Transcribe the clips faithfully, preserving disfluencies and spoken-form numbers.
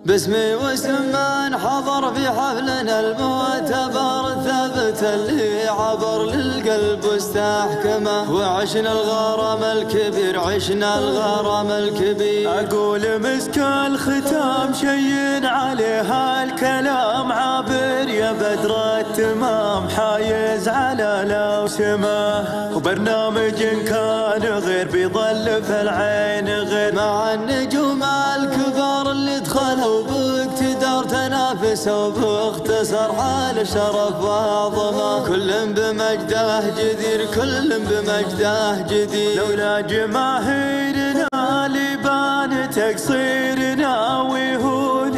باسمي واسم من حضر في حفلنا المعتبر، ثبت اللي عبر للقلب واستحكمه، وعشنا الغرام الكبير، عشنا الغرام الكبير. أقول مسك الختام شين عليها الكلام عابر، يا بدر التمام حايز على لو سماه، وبرنامج كان غير بيظل في العين غير، مع النجوم الكبار اللي دخلوا باقتدار تنافسوا باختصار على شرف وعظمه، كل بمجده جدير، كل بمجده جدير. لولا جماهيرنا لبان تقصيرنا، ويهون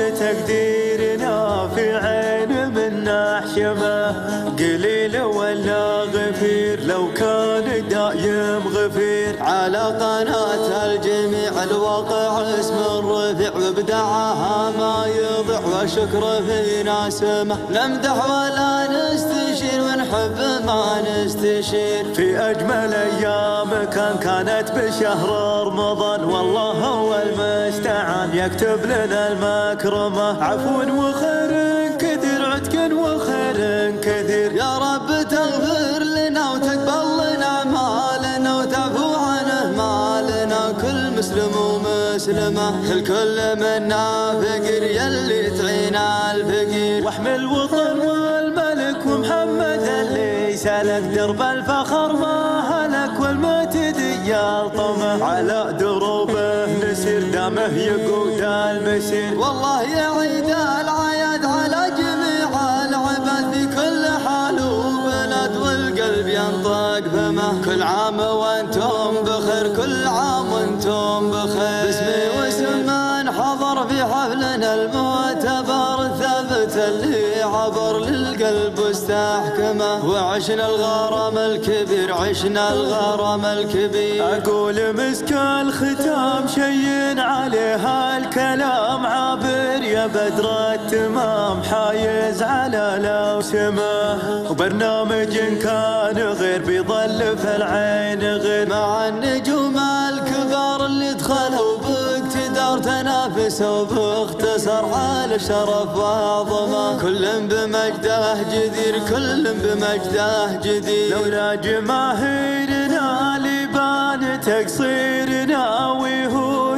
تقديرنا في عين من نحشمه، قليل ولا غفير لو كان دايم غفير. على قناة الجميع الواقع اسم الرفيع، وابداعها ما يضيع وشكر في ناسمه، نمدح ولا نستشير ونحب ما نستشير. في أجمل أيام كان كانت بشهر رمضان، والله هو المستعان يكتب لنا المكرمة، عفو وخير كثير، عتق وخير كثير. يا رب تغفر لنا وتقبل لنا أعمالنا، وتعفو عن أهمالنا، كل مسلم ومسلمة، الكل منا فقير يلي تعينا الفقير. واحمي الوطن والملك ومحمد اللي سلك درب الفخر ما هلك، والمعتدي الطمع على دروبه نسير، دامه يقود المسير. والله يا عيد العياد على جميع العباد في كل حال وبلد، والقلب ينطق فمه، كل عام وانتم بخير، كل عام وانتم بخير. باسمي واسم من حضر في حفلنا المعتبر، ثبت اللي عبر للقلب واستحكمه، وعشنا الغرام الكبير، عشنا الغرام الكبير. أقول مسك الختام شين عليها الكلام عابر، يا بدر التمام حايز على لو سماه، وبرنامج كان غير بيظل في العين غير، مع النجوم الكبار اللي دخلوا باقتدار تنافسوا باختصار على شرف وعظمه، كل بمجده جدير، كل بمجده جدير. لولا جماهيرنا لبان تقصيرنا، ويهون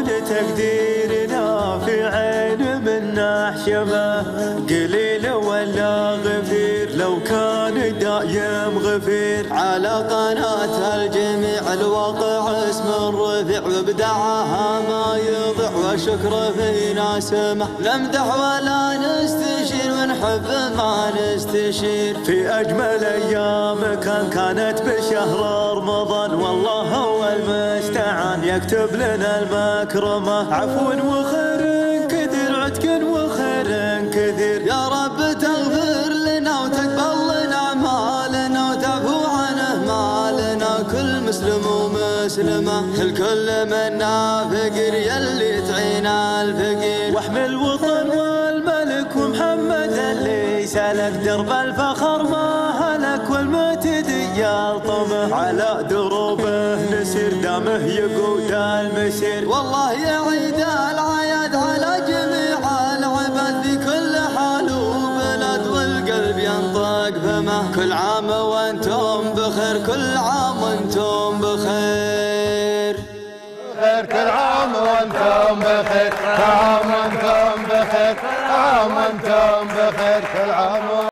تقديرنا في عين من نحشمه، قليل ولا غفير لو كان دايم غفير. على قناة الجميع الواقع اسم الرفيع، وابداعها ما يضيع وشكر في ناسمه، نمدح ولا نستشير ونحب ما نستشير. في أجمل أيام كان كانت بشهر رمضان، والله هو المستعان يكتب لنا المكرمة، عفو وخير كثير، عتق وخير كثير. يا رب تغفر لنا وتقبل لنا أعمالنا، وتعفو عن أهمالنا، كل مسلم ومسلمة، الكل منا فقير يلي تعينا الفقير. واحمي الوطن والملك ومحمد اللي سلك درب الفخر ما هلك، والمعتدي الطمع على دروبه نسير، دامه يقود المسير. والله يا عيد العياد على جميع العباد في كل حال وبلد، والقلب ينطق فمه، كل عام وانتم بخير، كل عام وانتم بخير. خير كل عام وانتم بخير، كل عام وانتم بخير، كل عام وانتم بخير، كل عام